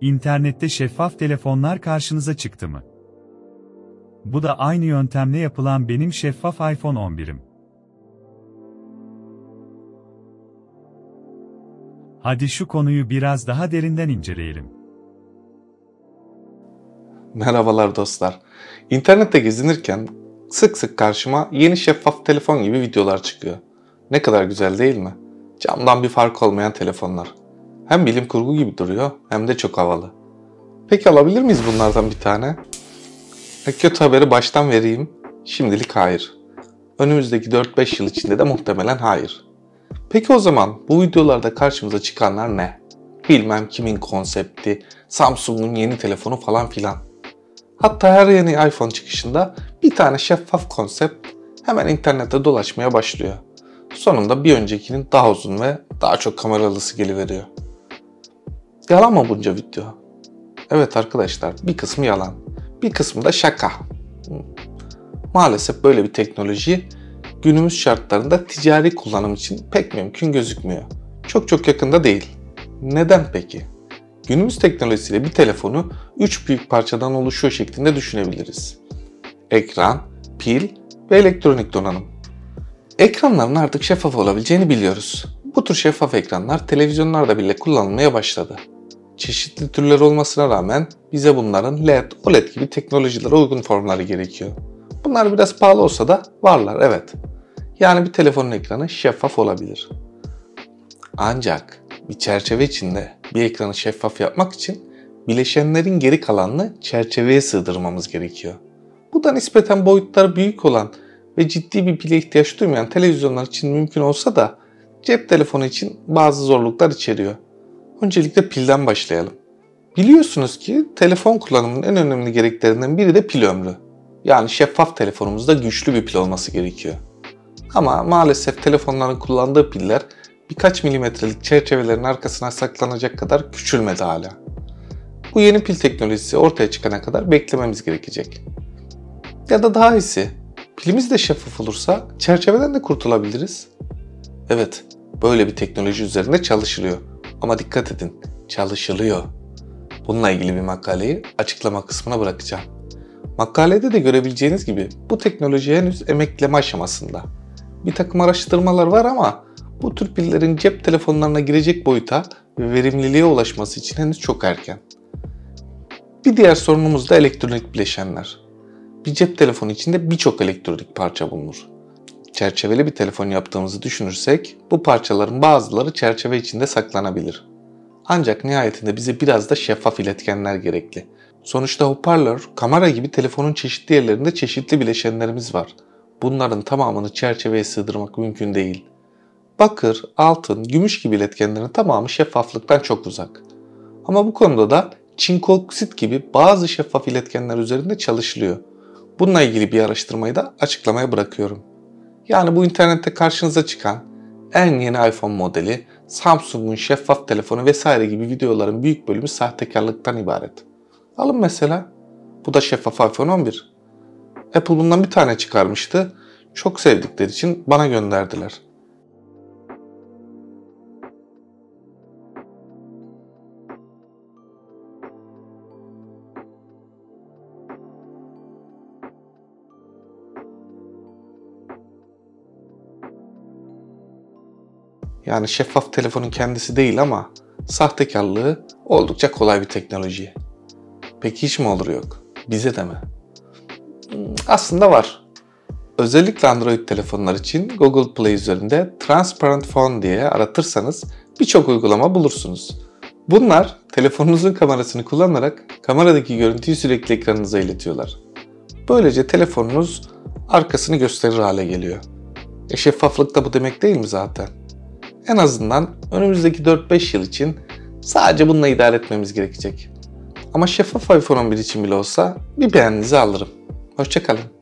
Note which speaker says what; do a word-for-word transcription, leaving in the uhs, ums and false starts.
Speaker 1: İnternette şeffaf telefonlar karşınıza çıktı mı? Bu da aynı yöntemle yapılan benim şeffaf iPhone on birim. Hadi şu konuyu biraz daha derinden inceleyelim.
Speaker 2: Merhabalar dostlar. İnternette gezinirken sık sık karşıma yeni şeffaf telefon gibi videolar çıkıyor. Ne kadar güzel değil mi? Camdan bir fark olmayan telefonlar. Hem bilim kurgu gibi duruyor hem de çok havalı. Peki alabilir miyiz bunlardan bir tane? E, kötü haberi baştan vereyim. Şimdilik hayır. Önümüzdeki dört beş yıl içinde de muhtemelen hayır. Peki o zaman bu videolarda karşımıza çıkanlar ne? Bilmem kimin konsepti, Samsung'un yeni telefonu falan filan. Hatta her yeni iPhone çıkışında bir tane şeffaf konsept hemen internette dolaşmaya başlıyor. Sonunda bir öncekinin daha uzun ve daha çok kameralısı geliveriyor. Yalan mı bunca video? Evet arkadaşlar, bir kısmı yalan, bir kısmı da şaka. Maalesef böyle bir teknoloji günümüz şartlarında ticari kullanım için pek mümkün gözükmüyor. Çok çok yakında değil. Neden peki? Günümüz teknolojisiyle bir telefonu üç büyük parçadan oluşuyor şeklinde düşünebiliriz. Ekran, pil ve elektronik donanım. Ekranların artık şeffaf olabileceğini biliyoruz. Bu tür şeffaf ekranlar televizyonlarda bile kullanılmaya başladı. Çeşitli türler olmasına rağmen bize bunların L E D, O L E D gibi teknolojilere uygun formları gerekiyor. Bunlar biraz pahalı olsa da varlar, evet. Yani bir telefonun ekranı şeffaf olabilir. Ancak bir çerçeve içinde bir ekranı şeffaf yapmak için bileşenlerin geri kalanını çerçeveye sığdırmamız gerekiyor. Bu da nispeten boyutları büyük olan ve ciddi bir pile ihtiyaç duymayan televizyonlar için mümkün olsa da cep telefonu için bazı zorluklar içeriyor. Öncelikle pilden başlayalım. Biliyorsunuz ki telefon kullanımının en önemli gereklerinden biri de pil ömrü. Yani şeffaf telefonumuzda güçlü bir pil olması gerekiyor. Ama maalesef telefonların kullandığı piller birkaç milimetrelik çerçevelerin arkasına saklanacak kadar küçülmedi hala. Bu yeni pil teknolojisi ortaya çıkana kadar beklememiz gerekecek. Ya da daha iyisi, pilimiz de şeffaf olursa çerçeveden de kurtulabiliriz. Evet, böyle bir teknoloji üzerinde çalışılıyor. Ama dikkat edin, çalışılıyor. Bununla ilgili bir makaleyi açıklama kısmına bırakacağım. Makalede de görebileceğiniz gibi bu teknoloji henüz emekleme aşamasında. Bir takım araştırmalar var ama bu tür pillerin cep telefonlarına girecek boyuta ve verimliliğe ulaşması için henüz çok erken. Bir diğer sorunumuz da elektronik bileşenler. Bir cep telefonu içinde birçok elektronik parça bulunur. Çerçeveli bir telefon yaptığımızı düşünürsek bu parçaların bazıları çerçeve içinde saklanabilir. Ancak nihayetinde bize biraz da şeffaf iletkenler gerekli. Sonuçta hoparlör, kamera gibi telefonun çeşitli yerlerinde çeşitli bileşenlerimiz var. Bunların tamamını çerçeveye sığdırmak mümkün değil. Bakır, altın, gümüş gibi iletkenlerin tamamı şeffaflıktan çok uzak. Ama bu konuda da çinko oksit gibi bazı şeffaf iletkenler üzerinde çalışılıyor. Bununla ilgili bir araştırmayı da açıklamaya bırakıyorum. Yani bu internette karşınıza çıkan en yeni iPhone modeli, Samsung'un şeffaf telefonu vesaire gibi videoların büyük bölümü sahtekarlıktan ibaret. Alın mesela, bu da şeffaf iPhone on bir. Apple bundan bir tane çıkarmıştı. Çok sevdikleri için bana gönderdiler. Yani şeffaf telefonun kendisi değil ama sahtekarlığı oldukça kolay bir teknoloji. Peki hiç mi olur yok? Bize de mi? Aslında var. Özellikle Android telefonlar için Google Play üzerinde Transparent Phone diye aratırsanız birçok uygulama bulursunuz. Bunlar telefonunuzun kamerasını kullanarak kameradaki görüntüyü sürekli ekranınıza iletiyorlar. Böylece telefonunuz arkasını gösterir hale geliyor. E şeffaflık da bu demek değil mi zaten? En azından önümüzdeki dört beş yıl için sadece bununla idare etmemiz gerekecek. Ama şeffaf iPhone on bir için bile olsa bir beğeninizi alırım. Hoşça kalın.